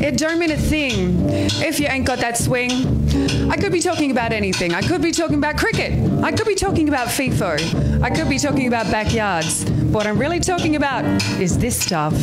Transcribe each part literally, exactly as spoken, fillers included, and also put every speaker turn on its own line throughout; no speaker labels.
it don't mean a thing if you ain't got that swing. I could be talking about anything. I could be talking about cricket. I could be talking about FIFO. I could be talking about backyards. But what I'm really talking about is this stuff.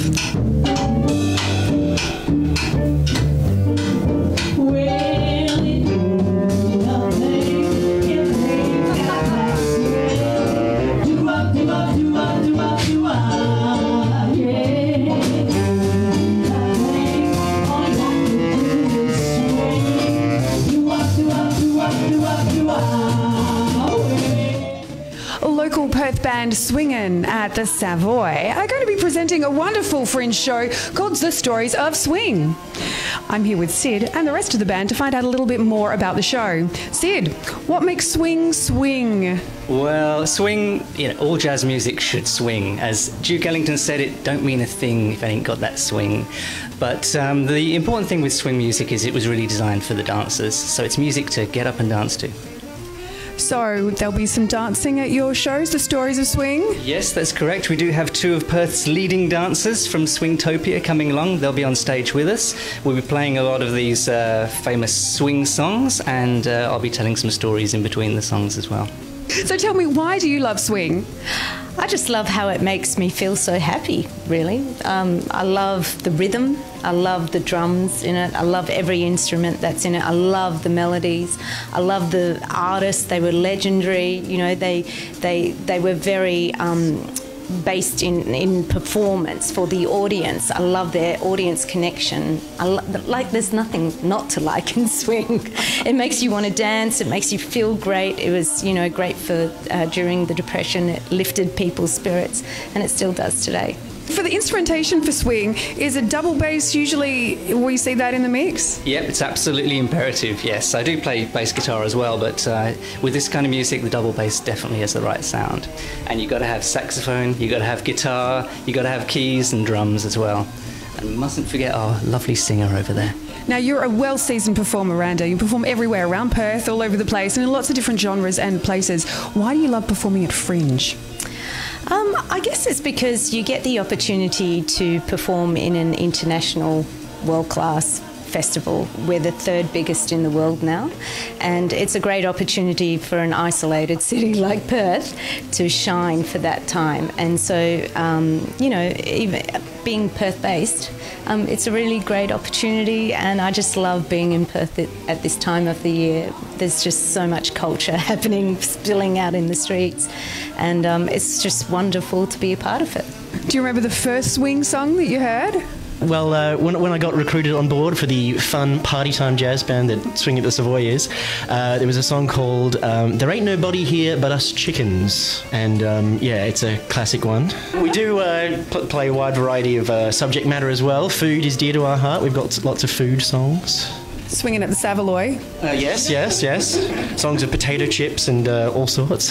Local Perth band Swingin at the Savoy are going to be presenting a wonderful fringe show called The Stories of Swing. I'm here with Sid and the rest of the band to find out a little bit more about the show. Sid, what makes swing swing?
Well, swing, you know, all jazz music should swing. As Duke Ellington said, it don't mean a thing if it ain't got that swing. But um, the important thing with swing music is it was really designed for the dancers, so it's music to get up and dance to.
So there'll be some dancing at your shows, The Stories of Swing?
Yes, that's correct. We do have two of Perth's leading dancers from Swingtopia coming along. They'll be on stage with us. We'll be playing a lot of these uh, famous swing songs, and uh, I'll be telling some stories in between the songs as well.
So tell me, why do you love swing?
I just love how it makes me feel so happy, really. Um, I love the rhythm. I love the drums in it. I love every instrument that's in it. I love the melodies. I love the artists. They were legendary. You know, they they they were very um, based in, in performance for the audience. I love their audience connection. I lo- like there's nothing not to like in swing. It makes you want to dance. It makes you feel great. It was, you know, great for uh, during the Depression. It lifted people's spirits, and it still does today.
For the instrumentation for swing, is it double bass usually? We see that in the mix?
Yep, it's absolutely imperative, yes. I do play bass guitar as well, but uh, with this kind of music, the double bass definitely has the right sound. And you've got to have saxophone, you've got to have guitar, you've got to have keys and drums as well. And mustn't forget our lovely singer over there.
Now, you're a well-seasoned performer, Randa. You perform everywhere around Perth, all over the place, and in lots of different genres and places. Why do you love performing at Fringe?
Um, I guess it's because you get the opportunity to perform in an international world-class festival. We're the third biggest in the world now, and it's a great opportunity for an isolated city like Perth to shine for that time. And so, um, you know, even being Perth-based, um, it's a really great opportunity, and I just love being in Perth at, at this time of the year. There's just so much culture happening, spilling out in the streets, and um, it's just wonderful to be a part of it.
Do you remember the first swing song that you heard?
Well, uh, when, when I got recruited on board for the fun party time jazz band that Swing at the Savoy is, uh, there was a song called um, There Ain't Nobody Here But Us Chickens. And um, yeah, it's a classic one. We do uh, pl- play a wide variety of uh, subject matter as well. Food is dear to our heart. We've got lots of food songs.
Swinging at the Savoy.
Uh, yes, yes, yes. Songs of potato chips and uh, all sorts.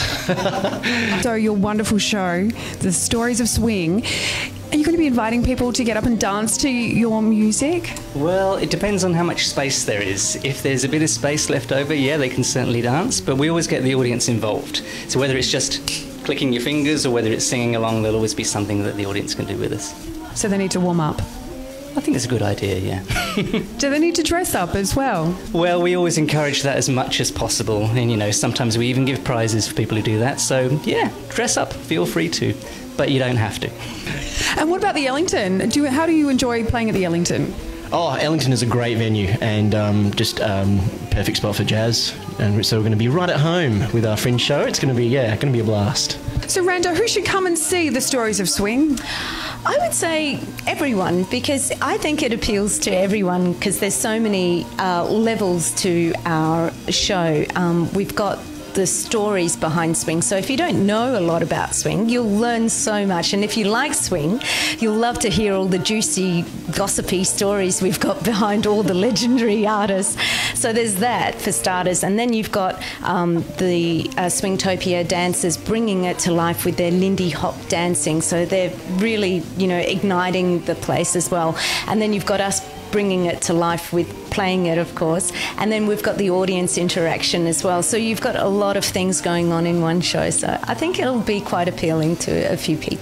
So your wonderful show, The Stories of Swing, are you going to be inviting people to get up and dance to your music?
Well, it depends on how much space there is. If there's a bit of space left over, yeah, they can certainly dance, but we always get the audience involved. So whether it's just clicking your fingers or whether it's singing along, there'll always be something that the audience can do with us.
So they need to warm up?
I think it's a good idea, yeah.
Do they need to dress up as well?
Well, we always encourage that as much as possible, and you know, sometimes we even give prizes for people who do that, so yeah, dress up, feel free to, but you don't have to.
And what about the Ellington? Do you, how do you enjoy playing at the Ellington?
Oh, Ellington is a great venue and um, just um, perfect spot for jazz. And so we're going to be right at home with our Fringe show. It's going to be, yeah, going to be a blast.
So, Randa, who should come and see The Stories of Swing?
I would say everyone, because I think it appeals to everyone because there's so many uh, levels to our show. Um, we've got the stories behind swing. So if you don't know a lot about swing, you'll learn so much. And if you like swing, you'll love to hear all the juicy, gossipy stories we've got behind all the legendary artists. So there's that for starters. And then you've got um, the uh, Swingtopia dancers bringing it to life with their Lindy Hop dancing. So they're really, you know, igniting the place as well. And then you've got us bringing it to life with playing it, of course, and then we've got the audience interaction as well. So you've got a lot of things going on in one show, so I think it'll be quite appealing to a few people.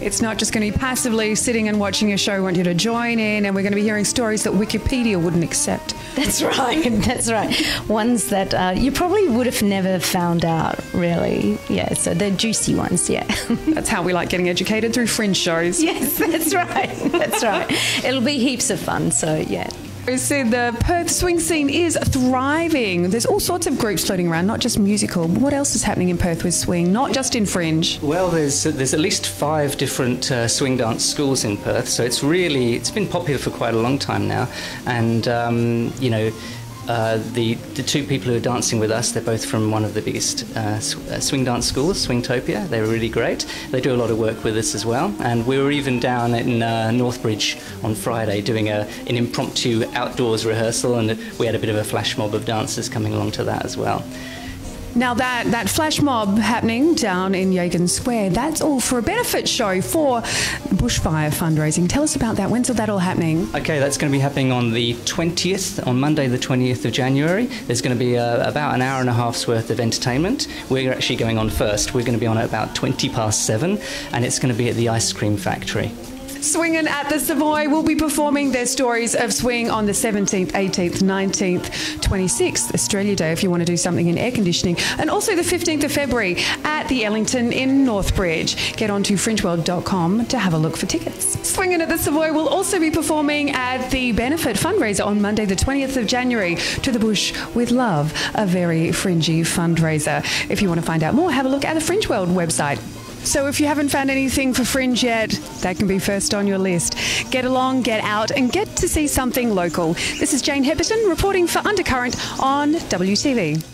It's not just going to be passively sitting and watching a show. We want you to join in, and we're going to be hearing stories that Wikipedia wouldn't accept.
That's right. That's right. Ones that uh, you probably would have never found out, really. Yeah, so they're juicy ones, yeah.
That's how we like getting educated, through fringe shows.
Yes, that's right. That's right. It'll be heaps of fun, so yeah.
We said the Perth swing scene is thriving. There's all sorts of groups floating around, not just musical. What else is happening in Perth with swing, not just in fringe?
Well, there's there's at least five different uh, swing dance schools in Perth, so it's really it's been popular for quite a long time now. And um, you know, uh, the the two people who are dancing with us, they're both from one of the biggest uh, sw- uh, swing dance schools, Swingtopia. They're really great. They do a lot of work with us as well. And we were even down in uh, Northbridge on Friday doing a, an impromptu outdoors rehearsal, and we had a bit of a flash mob of dancers coming along to that as well.
Now that, that flash mob happening down in Yagan Square, that's all for a benefit show for bushfire fundraising. Tell us about that. When's that all happening?
Okay, that's going to be happening on the twentieth, on Monday the twentieth of January. There's going to be uh, about an hour and a half's worth of entertainment. We're actually going on first. We're going to be on at about twenty past seven, and it's going to be at the Ice Cream Factory.
Swingin at the Savoy will be performing their stories of swing on the seventeenth, eighteenth, nineteenth, twenty-sixth, Australia Day, if you want to do something in air conditioning, and also the fifteenth of February at the Ellington in Northbridge. Get on to fringeworld dot com to have a look for tickets. Swingin at the Savoy will also be performing at the benefit fundraiser on Monday the twentieth of January, To the Bush with Love, a very fringy fundraiser. If you want to find out more, have a look at the Fringeworld website. So if you haven't found anything for Fringe yet, that can be first on your list. Get along, get out, and get to see something local. This is Jane Hepperton reporting for Undercurrent on W T V.